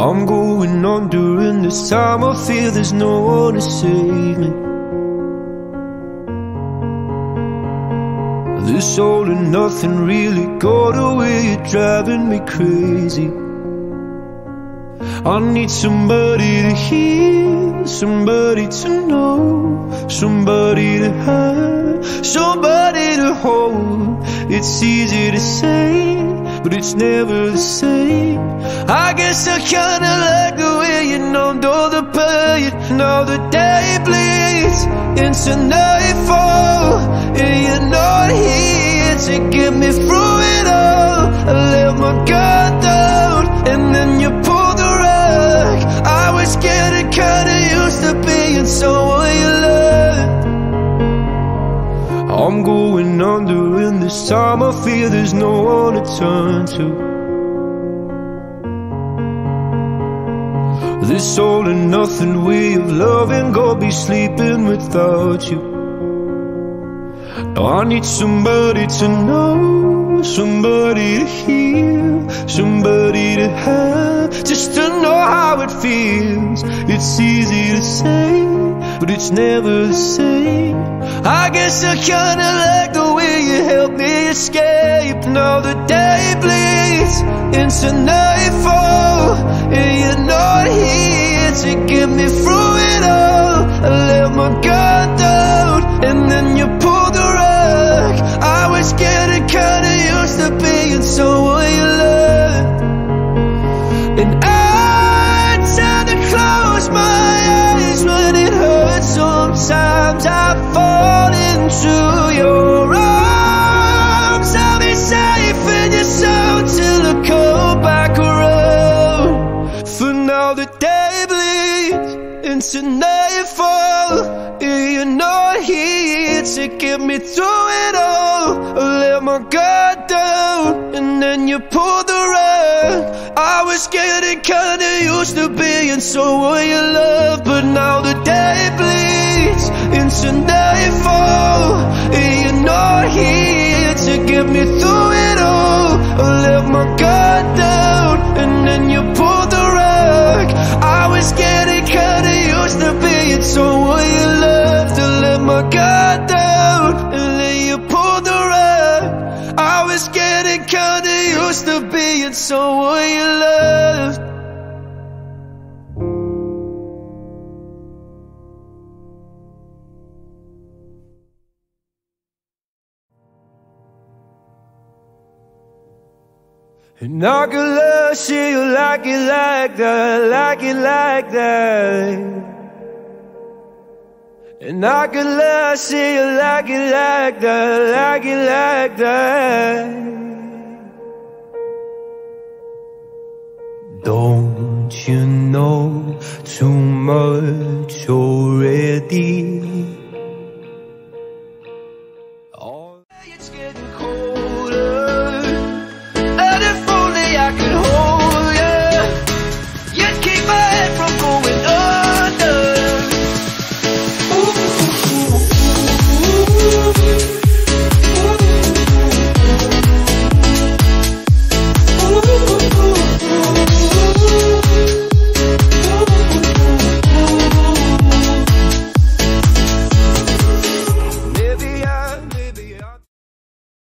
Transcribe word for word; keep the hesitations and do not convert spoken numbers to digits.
I'm going under, and this time I feel there's no one to save me. This all and nothing really got away, you're driving me crazy. I need somebody to hear, somebody to know, somebody to have, somebody to hold. It's easy to say, but it's never the same. I guess I kinda like the way you numbed all the pain. Now the day bleeds into nightfall, and you're not here to get me through it all. I let my guard down, and then you pulled the rug. I was getting kinda used to being someone you loved. I'm going under, and this time I feel there's no one to turn to. This all and nothing way of loving, gonna be sleeping without you. Now I need somebody to know, somebody to hear, somebody to have, just to know how it feels. It's easy to say, but it's never the same. I guess I kinda like the way you helped me escape. Now the day bleeds into nightfall, and you're not here to get me through it all. I let my guard down, and then you pulled the rug. I was getting kinda used to being someone you loved. And I tend to close my eyes when it hurts. Sometimes I fall into your arms. I'll be safe in your soul till I come back around. For now the day bleeds into nightfall, and you're not here to get me through it all. I let my guard down, and then you pulled the rug. I was getting kinda used to being someone you love, but now the day bleeds into nightfall, and you're not here to get me through it all. I let my guard down, and then you pulled the rug. I was getting kinda used to being someone you loved. I let my guard down, and then you pulled the rug. I was getting kinda used to being someone you loved. And I could love you like it like that, like it like that. And I could love you like it like that, like it like that. Don't you know too much already?